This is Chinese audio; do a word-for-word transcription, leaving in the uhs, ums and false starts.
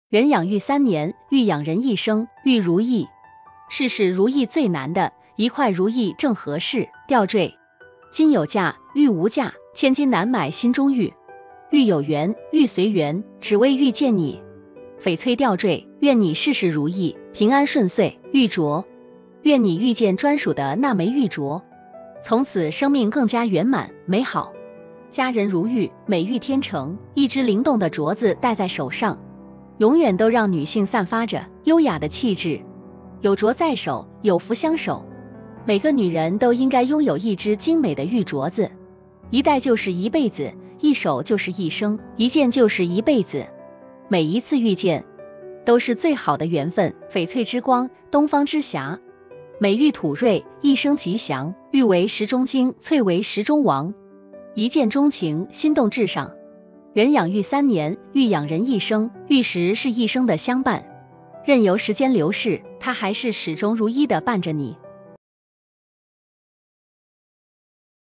人养育三年，欲养人一生，欲如意。事事如意最难的，一块如意正合适。吊坠，金有价，玉无价，千金难买心中玉。玉有缘，玉随缘，只为遇见你。翡翠吊坠，愿你事事如意，平安顺遂。玉镯，愿你遇见专属的那枚玉镯，从此生命更加圆满美好。佳人如玉，美玉天成，一只灵动的镯子戴在手上，永远都让女性散发着优雅的气质。有镯在手，有福相守。每个女人都应该拥有一只精美的玉镯子，一戴就是一辈子，一手就是一生，一件就是一辈子。每一次遇见都是最好的缘分。翡翠之光，东方之霞，美玉土瑞，一生吉祥。玉为石中精，翠为石中王，一见钟情，心动至上。人养育三年，玉养人一生。玉石是一生的相伴，任由时间流逝，它还是始终如一的伴着你。